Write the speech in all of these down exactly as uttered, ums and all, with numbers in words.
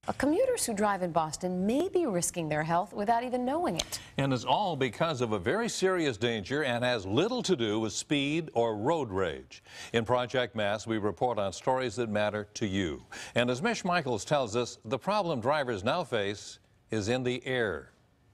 Commuters who drive in Boston may be risking their health without even knowing it. And it's all because of a very serious danger and has little to do with speed or road rage. In Project Mass, we report on stories that matter to you. And as Mish Michaels tells us, the problem drivers now face is in the air.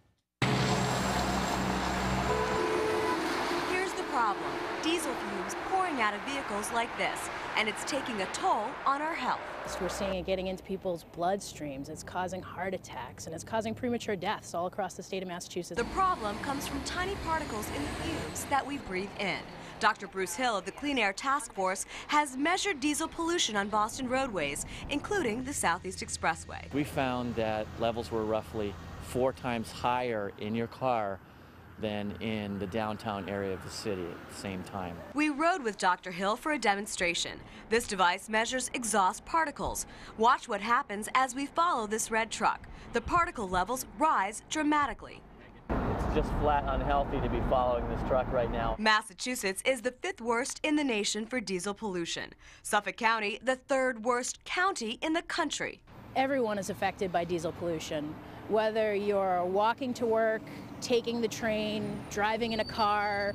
Here's the problem. Diesel fumes pouring out of vehicles like this, and it's taking a toll on our health. We're seeing it getting into people's bloodstreams. It's causing heart attacks, and it's causing premature deaths all across the state of Massachusetts. The problem comes from tiny particles in the fumes that we breathe in. Doctor Bruce Hill of the Clean Air Task Force has measured diesel pollution on Boston roadways, including the Southeast Expressway. We found that levels were roughly four times higher in your car than in the downtown area of the city at the same time. We rode with Doctor Hill for a demonstration. This device measures exhaust particles. Watch what happens as we follow this red truck. The particle levels rise dramatically. It's just flat unhealthy to be following this truck right now. Massachusetts is the fifth worst in the nation for diesel pollution. Suffolk County, the third worst county in the country. Everyone is affected by diesel pollution. Whether you're walking to work, taking the train, driving in a car,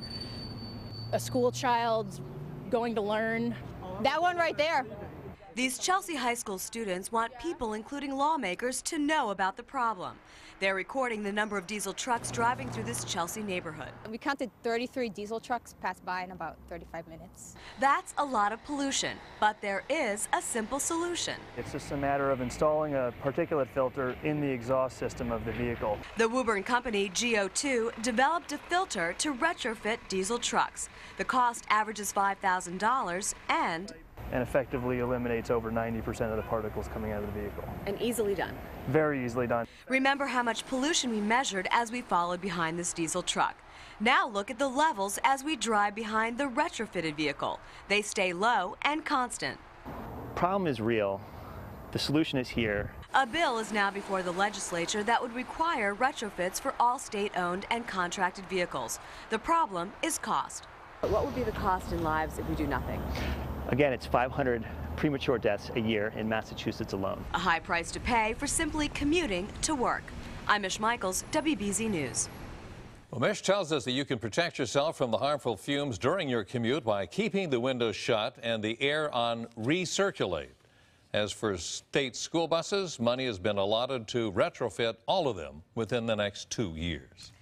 a school child going to learn. That one right there. These Chelsea High School students want people, including lawmakers, to know about the problem. They're recording the number of diesel trucks driving through this Chelsea neighborhood. We counted thirty-three diesel trucks pass by in about thirty-five minutes. That's a lot of pollution, but there is a simple solution. It's just a matter of installing a particulate filter in the exhaust system of the vehicle. The Woburn company, G O two, developed a filter to retrofit diesel trucks. The cost averages five thousand dollars and and effectively eliminates over ninety percent of the particles coming out of the vehicle. And easily done. Very easily done. Remember how much pollution we measured as we followed behind this diesel truck. Now look at the levels as we drive behind the retrofitted vehicle. They stay low and constant. Problem is real. The solution is here. A bill is now before the legislature that would require retrofits for all state-owned and contracted vehicles. The problem is cost. What would be the cost in lives if we do nothing? Again, it's five hundred premature deaths a year in Massachusetts alone. A high price to pay for simply commuting to work. I'm Mish Michaels, W B Z News. Well, Mish tells us that you can protect yourself from the harmful fumes during your commute by keeping the windows shut and the air on recirculate. As for state school buses, money has been allotted to retrofit all of them within the next two years.